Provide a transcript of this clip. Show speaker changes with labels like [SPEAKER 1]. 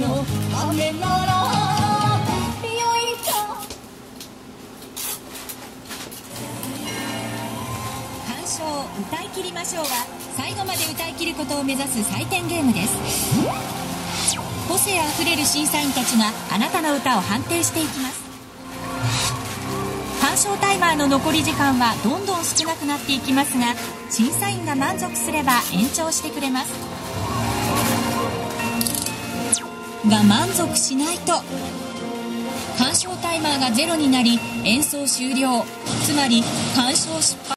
[SPEAKER 1] のためならよいか。
[SPEAKER 2] 鑑賞歌い切りましょうは最後まで歌い切ることを目指す採点ゲームです。個性あふれる審査員たちがあなたの歌を判定していきます。鑑賞タイマーの残り時間はどんどん少なくなっていきますが、審査員が満足すれば延長してくれますが、満足しないと鑑賞タイマーがゼロになり演奏終了、つまり鑑賞失敗。